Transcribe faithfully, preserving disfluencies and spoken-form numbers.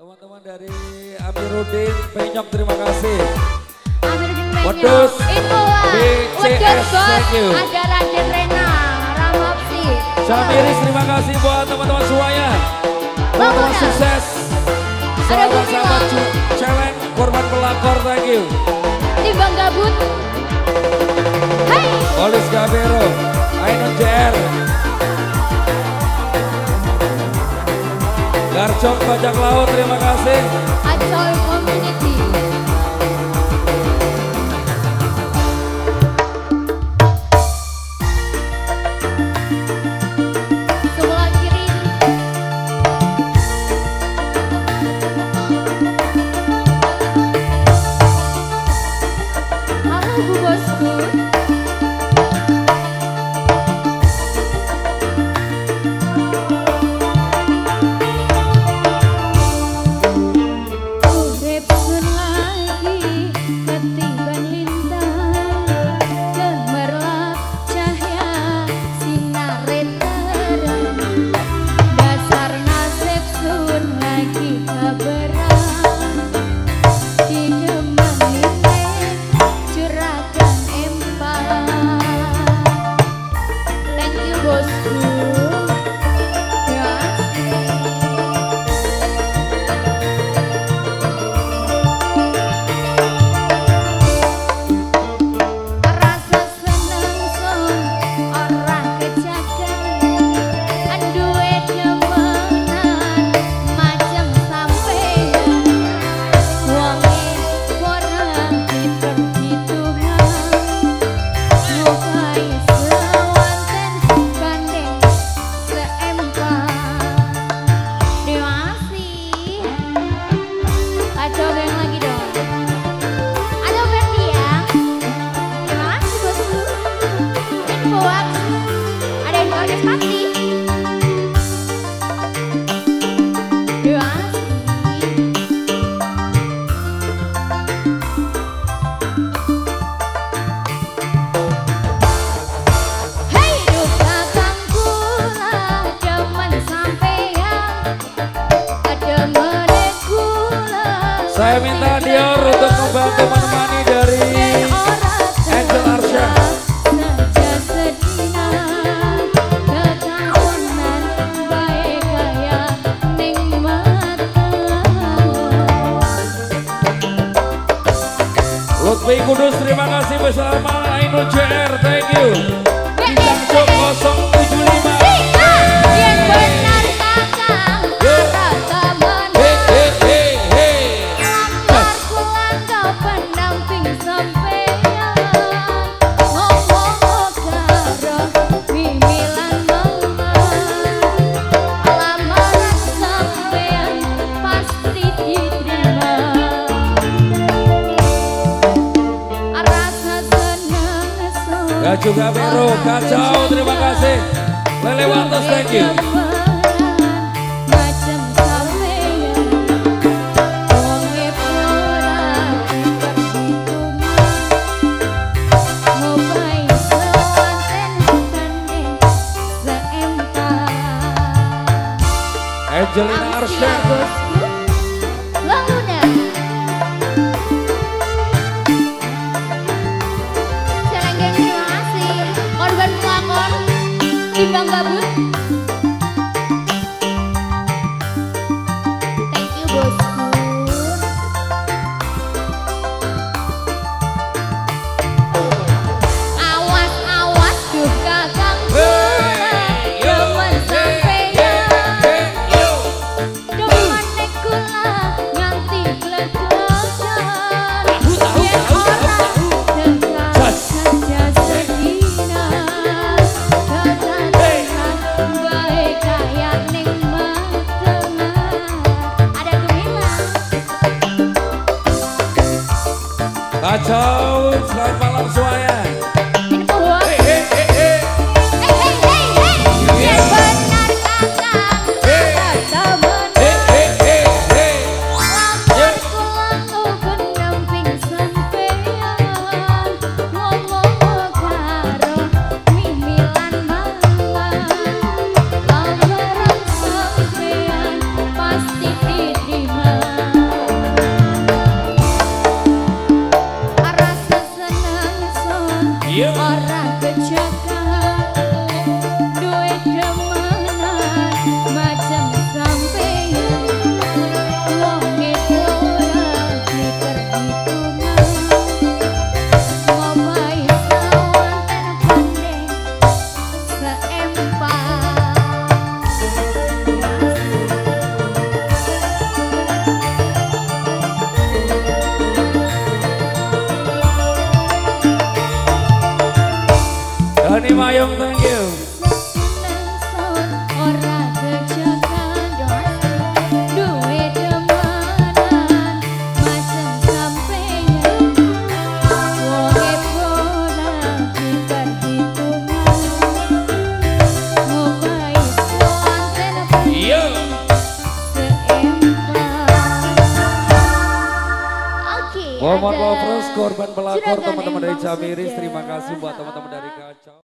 Teman-teman dari Amiruddin Penyok, terima kasih. Amiruddin Penyok. Wedus B C S, thank you. Ada Raden Rena, Ramapsi. Syamiris, terima kasih buat teman-teman semuanya. Teman-teman sukses. Sahabat-sahabat challenge korban pelakor, thank you. Timbang Gabut. Hai. Olis Gabero, Ainun J R. Garcok Bajak Laut, terima kasih. Acoy Community. Sebelah kiri. Halo Bu Bosku. Saya minta Dior untuk membantu menemani dari Angel Arsha. Lutfi Kudus, terima kasih bersama Ainun J R, thank you. Bintang Jok nol tujuh lima. Juga Bero, kacau, terima kasih. Lele Watos, thank you. Angelina Arsha. Timbang Gabut. Thank you bosku. Awas awas duh kakang kula, demen sampeyan. Demen nek kula nganti glegokan. Yen ora dekat saja sedina. Kacau, selamat malam semuanya. Ini puas. Hei, hei, hei, hei. Hei, hei, hei, hei. Yang benar kakang, ada temen. Hei, hei, hei, hei. Lamar kulantu pendamping sampeyan. Ngomong karo mimilan malam. Lamaran sampeyan pasti diterima. Mohon ada lovers, korban pelakor Juragan teman-teman dari Embang Camiris. Surya. Terima kasih buat teman-teman dari Kacau.